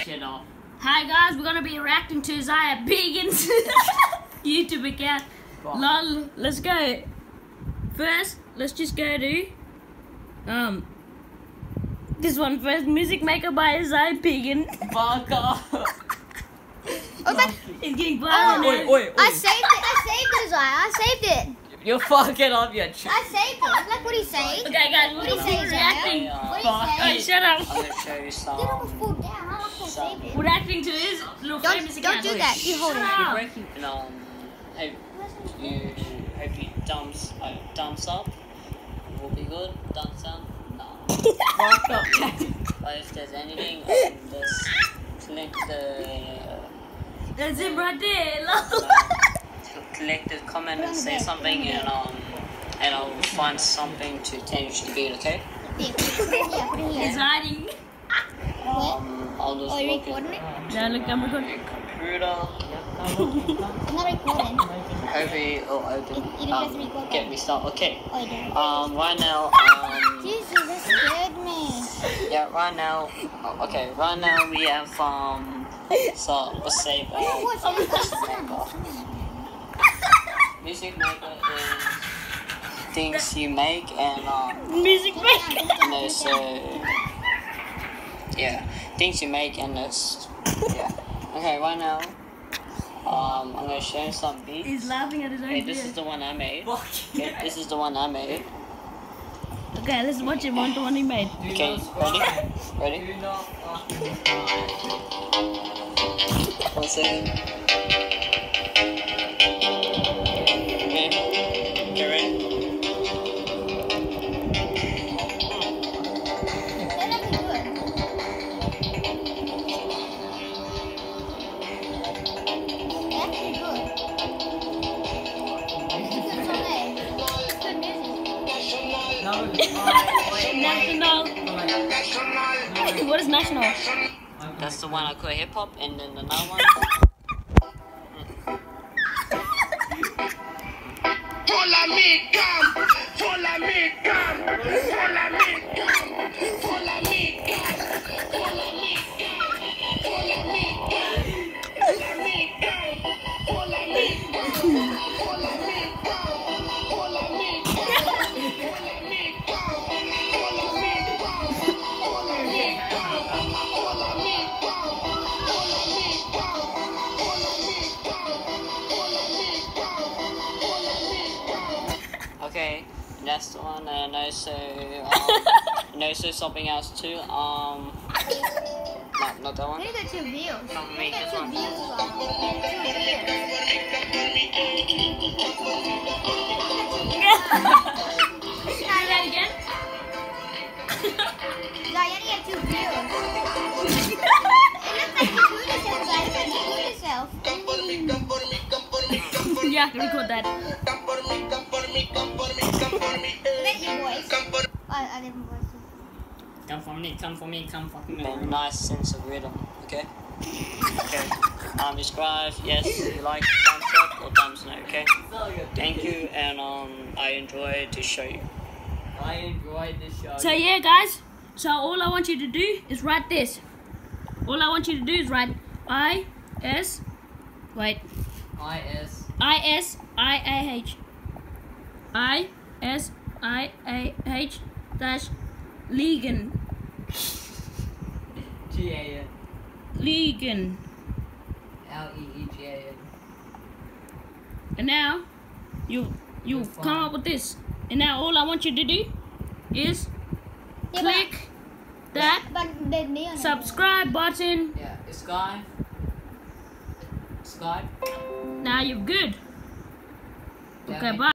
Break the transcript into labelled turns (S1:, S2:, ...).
S1: shit off.
S2: Hi guys, we're gonna be reacting to Isaiah Began's YouTube account. Lol, let's go. First, let's just go to this one first. Music Maker by Isaiah Began.
S1: Fuck off.
S2: It's getting violent.
S1: Oi.
S3: I saved it, Isaiah. I saved it.
S1: You're fucking off your tree.
S3: I saved it. Look what he's saying.
S2: Okay guys, we're
S3: What do you
S2: gonna
S3: say,
S2: be
S3: Isaiah?
S2: reacting.
S3: What do you say?
S2: Hey, shut up.
S1: I'm gonna show you
S3: Get almost
S1: some.
S3: fall down. How am I gonna save it?
S2: We're reacting to his little famous
S3: Don't
S2: account.
S3: do that. You hold
S2: Shut
S3: it.
S2: up.
S1: You're breaking. Hope you thumbs up. Will be good. Thumbs down. No. Fuck up. But if there's anything, just click the.
S2: That's it right there. Lol.
S1: Click the comment and say something, and I'll find something to change the beat. Okay.
S3: Yeah, put it
S2: He's
S3: here.
S2: hiding.
S1: I'll just
S3: Oh, you're
S1: look
S3: recording
S1: at
S3: it?
S2: Yeah, look, I'm recording.
S1: computer.
S3: I'm not recording.
S1: Hopefully it'll open.
S3: You don't have to record
S1: Get
S3: that.
S1: me started. Okay.
S3: Oh, you don't.
S1: Right now.
S3: Jesus, that scared me.
S1: Yeah. Right now. Okay. Right now we have So let's say Music Maker is things you make and
S2: Music Maker.
S1: and there's yeah, things you make and there's yeah. Okay, right now I'm gonna show you some beats.
S2: He's laughing at his own
S1: Okay, this is
S2: videos.
S1: the one I made. Okay, this is the one I made.
S2: Okay, let's watch him on the one he made.
S1: Okay, ready? One second. Okay, ready?
S2: National. What is national?
S1: That's the one I call hip hop, and then another one.
S4: Follow me, come. Follow me, come. Follow me, come. Follow me, come. Follow me, come. Follow me, come. Follow me, come. Follow me, come. Follow me, come. Follow me, come. Follow me, come. Follow me, come. Follow me, come. Follow me, come. Follow me, come. Follow me, come. Follow me, come. Follow me, come.
S1: Okay, that's the one, and also something else too. Not that one.
S3: We need to get 2 views.
S1: No, me, this one.
S3: Say
S2: that again.
S3: you get 2 views. It looks like you do yourself, guys. It looks like you do yourself.
S4: Come for me, come for me, come for me, come for me.
S2: Yeah, record that.
S4: Come for me, come for me, come for me, come for me.
S3: Let your voice.
S4: Come for
S3: I did my voice too.
S1: Come for me, come for me. Nice sense of rhythm. Okay. Okay. Subscribe. Yes, you like thumbs up or thumbs no. Okay. Thank you, and I enjoyed to show you. I enjoyed the show.
S2: So yeah, guys. So all I want you to do is write this. All I want you to do is write ISIAH dash Legan.
S1: G-A-N.
S2: Legan.
S1: Leegan.
S2: And now you come up with this. And now all I want you to do is
S3: Yeah,
S2: click that
S3: But there's me on it.
S2: subscribe button.
S1: Yeah, Sky.
S2: Now you're good. Okay, bye.